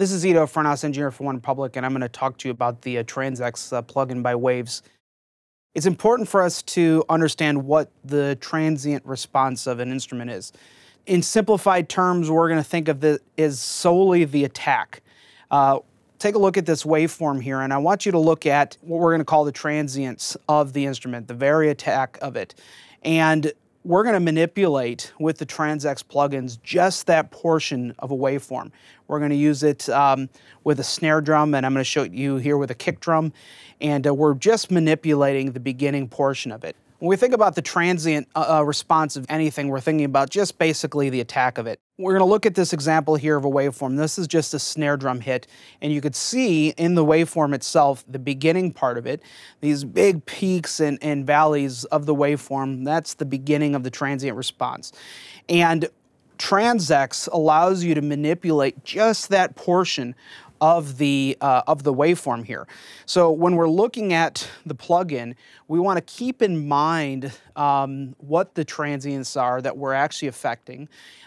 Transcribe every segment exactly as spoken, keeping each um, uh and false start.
This is Ito, front house engineer for OneRepublic, and I'm going to talk to you about the uh, TransX uh, plugin by Waves. It's important for us to understand what the transient response of an instrument is. In simplified terms, we're going to think of it as solely the attack. Uh, take a look at this waveform here, and I want you to look at what we're going to call the transients of the instrument, the very attack of it. And we're going to manipulate with the TransX plugins just that portion of a waveform. We're going to use it um, with a snare drum, and I'm going to show you here with a kick drum, and uh, we're just manipulating the beginning portion of it. When we think about the transient uh, response of anything, we're thinking about just basically the attack of it. We're going to look at this example here of a waveform. This is just a snare drum hit, and you could see in the waveform itself, the beginning part of it, these big peaks and, and valleys of the waveform, that's the beginning of the transient response. And TransX allows you to manipulate just that portion of the, uh, of the waveform here. So when we're looking at the plugin, we want to keep in mind um, what the transients are that we're actually affecting,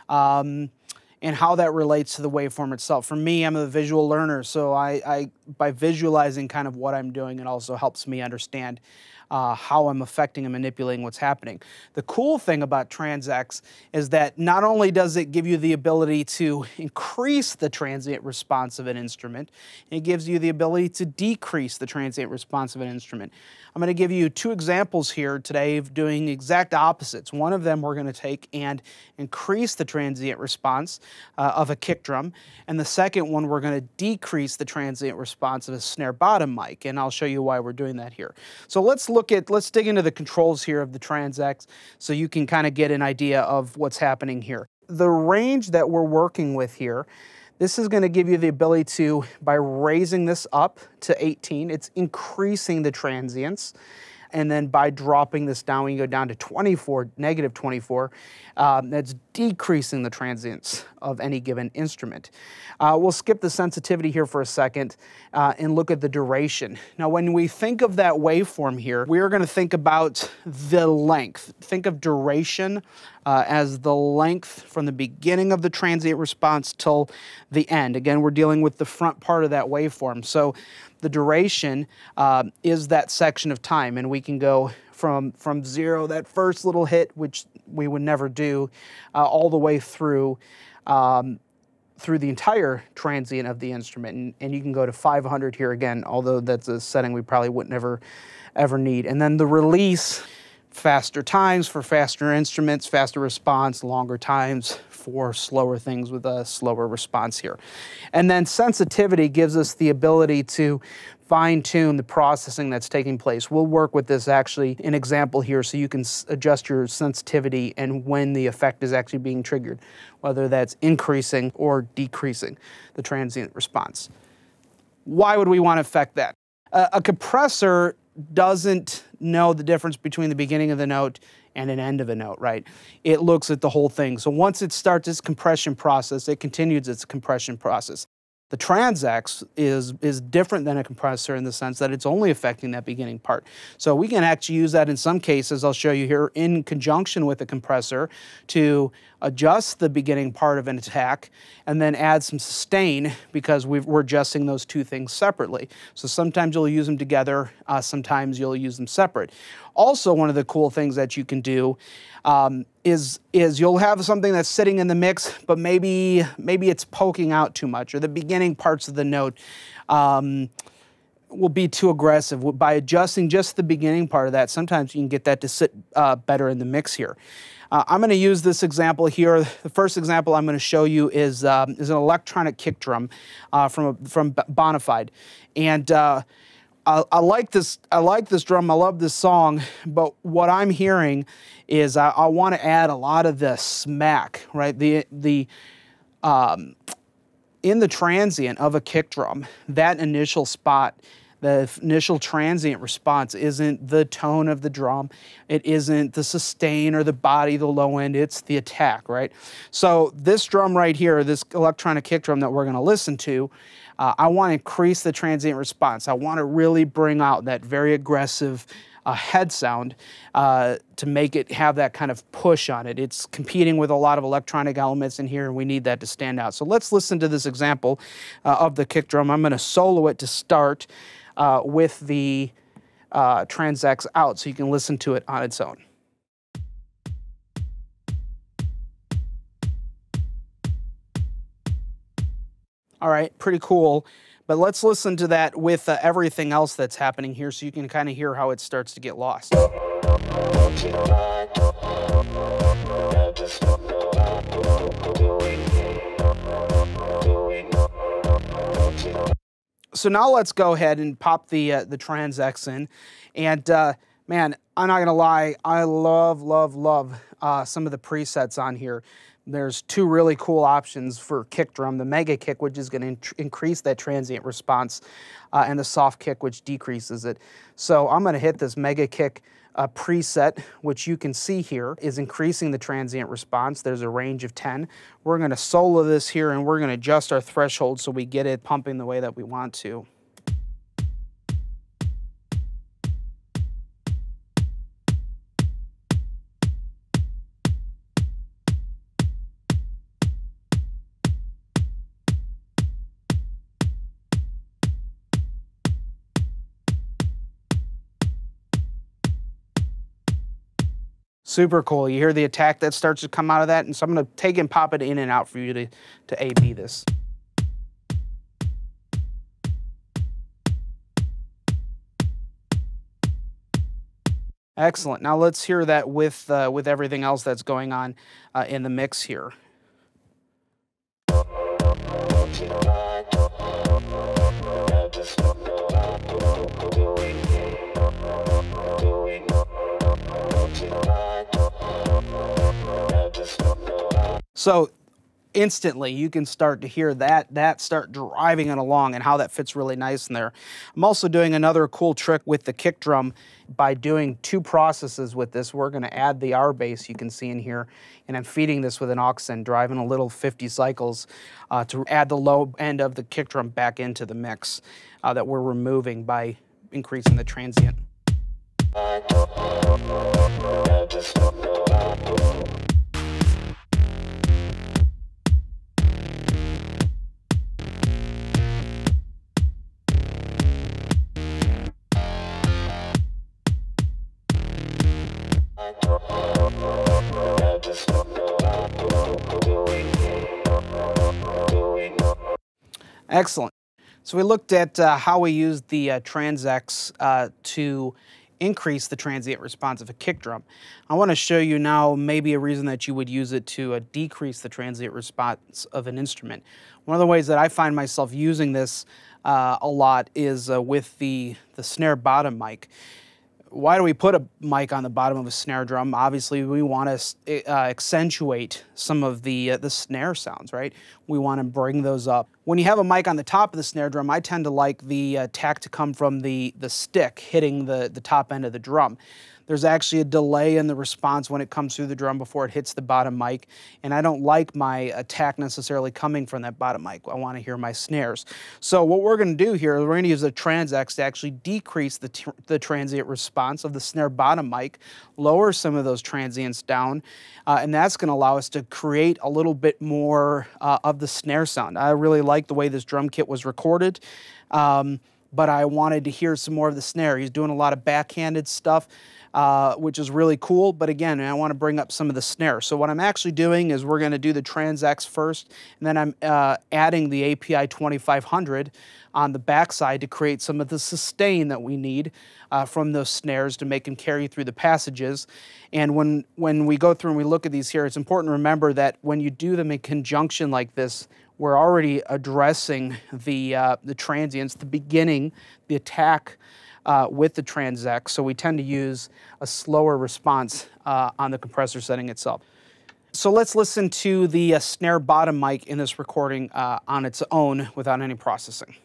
um, and how that relates to the waveform itself. For me, I'm a visual learner, so I, I by visualizing kind of what I'm doing, it also helps me understand Uh, how I'm affecting and manipulating what's happening. The cool thing about TransX is that not only does it give you the ability to increase the transient response of an instrument, it gives you the ability to decrease the transient response of an instrument. I'm going to give you two examples here today of doing exact opposites. One of them we're going to take and increase the transient response uh, of a kick drum, and the second one we're going to decrease the transient response of a snare bottom mic, and I'll show you why we're doing that here. So let's look at, let's dig into the controls here of the TransX so you can kind of get an idea of what's happening here. The range that we're working with here, this is going to give you the ability to, by raising this up to eighteen, it's increasing the transients. And then by dropping this down, when you go down to twenty-four, negative twenty-four, um, that's decreasing the transients of any given instrument. Uh, we'll skip the sensitivity here for a second uh, and look at the duration. Now, when we think of that waveform here, we're going to think about the length. Think of duration uh, as the length from the beginning of the transient response till the end. Again, we're dealing with the front part of that waveform. So the duration uh, is that section of time, and we can go from, from zero, that first little hit, which we would never do, uh, all the way through um, through the entire transient of the instrument. And, and you can go to five hundred here again, although that's a setting we probably wouldn't ever, ever need. And then the release, faster times for faster instruments, faster response, longer times for slower things with a slower response here. And then sensitivity gives us the ability to fine-tune the processing that's taking place. We'll work with this actually, an example here, so you can adjust your sensitivity and when the effect is actually being triggered, whether that's increasing or decreasing the transient response. Why would we want to affect that? Uh, a compressor doesn't know the difference between the beginning of the note and an end of a note, right? It looks at the whole thing. So once it starts its compression process, it continues its compression process. The TransX is, is different than a compressor in the sense that it's only affecting that beginning part. So we can actually use that in some cases, I'll show you here, in conjunction with a compressor to adjust the beginning part of an attack and then add some sustain because we've, we're adjusting those two things separately. So sometimes you'll use them together, uh, sometimes you'll use them separate. Also, one of the cool things that you can do um, is, is you'll have something that's sitting in the mix, but maybe, maybe it's poking out too much, or the beginning parts of the note um, will be too aggressive. By adjusting just the beginning part of that, sometimes you can get that to sit uh, better in the mix here. Uh, I'm going to use this example here. The first example I'm going to show you is, um, is an electronic kick drum uh, from, a, from Bonafide. And uh, I, I like this. I like this drum. I love this song. But what I'm hearing is I, I want to add a lot of the smack, right? The the um, in the transient of a kick drum, that initial spot, the initial transient response isn't the tone of the drum. It isn't the sustain or the body, the low end. It's the attack, right? So this drum right here, this electronic kick drum that we're going to listen to, uh, I want to increase the transient response. I want to really bring out that very aggressive uh, head sound uh, to make it have that kind of push on it. It's competing with a lot of electronic elements in here, and we need that to stand out. So let's listen to this example uh, of the kick drum. I'm going to solo it to start uh, with the uh, Transx out so you can listen to it on its own. All right, pretty cool. But let's listen to that with uh, everything else that's happening here so you can kind of hear how it starts to get lost. So now let's go ahead and pop the uh, the Transx in. And uh, man, I'm not gonna lie, I love, love, love uh, some of the presets on here. There's two really cool options for kick drum, the mega kick, which is going to increase that transient response, uh, and the soft kick, which decreases it. So I'm going to hit this mega kick uh, preset, which you can see here is increasing the transient response. There's a range of ten. We're going to solo this here, and we're going to adjust our threshold so we get it pumping the way that we want to. Super cool. You hear the attack that starts to come out of that? And so I'm going to take and pop it in and out for you to, to A B this. Excellent. Now let's hear that with, uh, with everything else that's going on uh, in the mix here. So instantly you can start to hear that, that start driving it along and how that fits really nice in there. I'm also doing another cool trick with the kick drum by doing two processes with this. We're going to add the R bass you can see in here, and I'm feeding this with an aux send, driving a little fifty cycles uh, to add the low end of the kick drum back into the mix uh, that we're removing by increasing the transient. Excellent. So we looked at uh, how we used the uh, Transx uh, to increase the transient response of a kick drum. I want to show you now maybe a reason that you would use it to uh, decrease the transient response of an instrument. One of the ways that I find myself using this uh, a lot is uh, with the, the snare bottom mic. Why do we put a mic on the bottom of a snare drum? Obviously, we want to uh, accentuate some of the uh, the snare sounds, right? We want to bring those up. When you have a mic on the top of the snare drum, I tend to like the uh, tack to come from the, the stick hitting the, the top end of the drum. There's actually a delay in the response when it comes through the drum before it hits the bottom mic, and I don't like my attack necessarily coming from that bottom mic. I want to hear my snares. So what we're going to do here is we're going to use the Transx to actually decrease the, tr the transient response of the snare bottom mic, lower some of those transients down, uh, and that's going to allow us to create a little bit more uh, of the snare sound. I really like the way this drum kit was recorded. Um, but I wanted to hear some more of the snare. He's doing a lot of backhanded stuff, uh, which is really cool, but again, I want to bring up some of the snare. So what I'm actually doing is we're going to do the Transx first, and then I'm uh, adding the A P I twenty-five hundred on the backside to create some of the sustain that we need uh, from those snares to make them carry through the passages. And when, when we go through and we look at these here, it's important to remember that when you do them in conjunction like this, we're already addressing the, uh, the transients, the beginning, the attack uh, with the Transx, so we tend to use a slower response uh, on the compressor setting itself. So let's listen to the uh, snare bottom mic in this recording uh, on its own without any processing.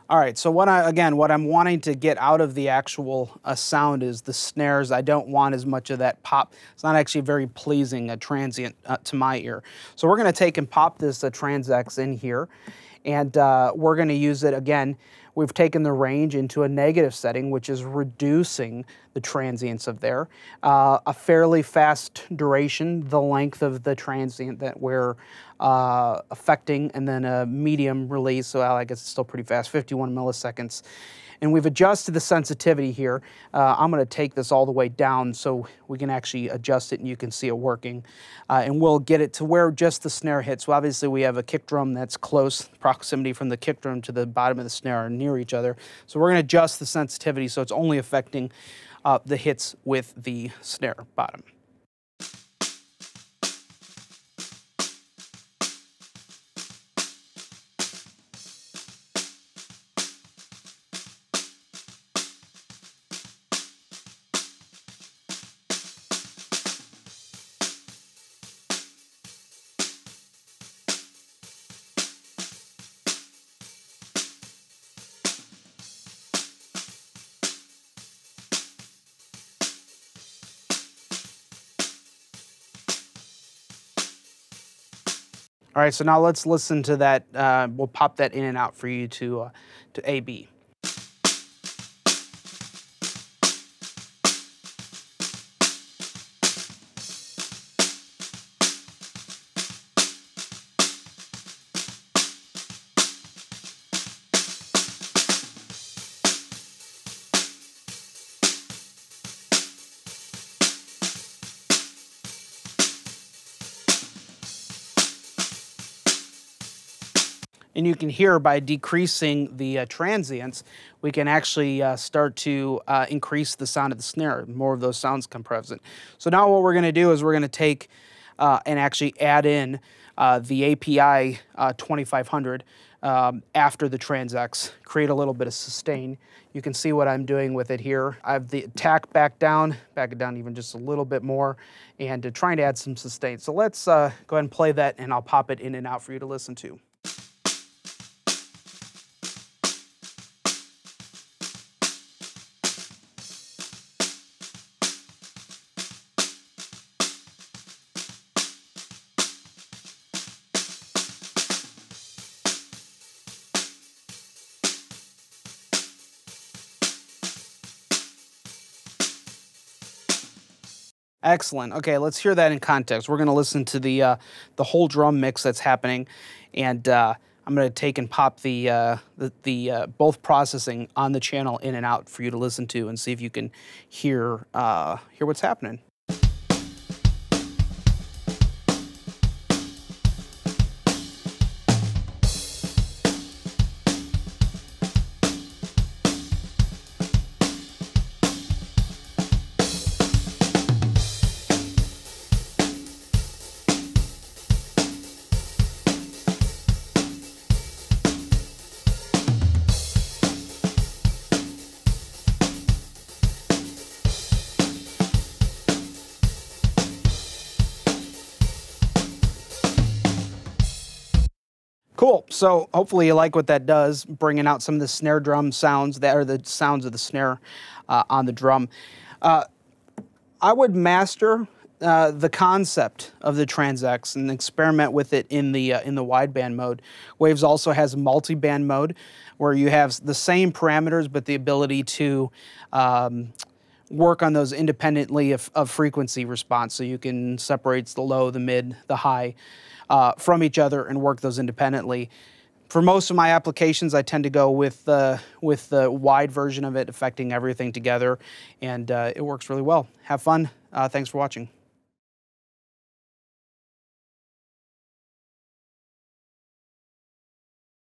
All right, so what I, again, what I'm wanting to get out of the actual uh, sound is the snares. I don't want as much of that pop. It's not actually very pleasing, a transient uh, to my ear. So we're gonna take and pop this uh, Transx in here, and uh, we're gonna use it again. We've taken the range into a negative setting, which is reducing the transients of there. Uh, a fairly fast duration, the length of the transient that we're uh, affecting, and then a medium release, so I guess it's still pretty fast, fifty-one milliseconds. And we've adjusted the sensitivity here. Uh, I'm gonna take this all the way down so we can actually adjust it and you can see it working. Uh, and we'll get it to where just the snare hits. So obviously we have a kick drum that's close, proximity from the kick drum to the bottom of the snare are near each other. So we're gonna adjust the sensitivity so it's only affecting uh, the hits with the snare bottom. All right, so now let's listen to that. Uh, we'll pop that in and out for you to, uh, to A B. And you can hear by decreasing the uh, transients, we can actually uh, start to uh, increase the sound of the snare. More of those sounds come present. So now what we're gonna do is we're gonna take uh, and actually add in uh, the A P I uh, twenty-five hundred um, after the Transx, create a little bit of sustain. You can see what I'm doing with it here. I have the attack back down, back it down even just a little bit more, and uh, trying to add some sustain. So let's uh, go ahead and play that, and I'll pop it in and out for you to listen to. Excellent. Okay, let's hear that in context. We're going to listen to the uh, the whole drum mix that's happening, and uh, I'm going to take and pop the uh, the, the uh, both processing on the channel in and out for you to listen to, and see if you can hear uh, hear what's happening. Cool. So hopefully you like what that does, bringing out some of the snare drum sounds that are the sounds of the snare uh, on the drum. Uh, I would master uh, the concept of the Transx and experiment with it in the uh, in the wideband mode. Waves also has multi-band mode, where you have the same parameters but the ability to um, work on those independently of, of frequency response. So you can separate the low, the mid, the high uh, from each other and work those independently. For most of my applications, I tend to go with, uh, with the wide version of it, affecting everything together, and uh, it works really well. Have fun. Uh, thanks for watching.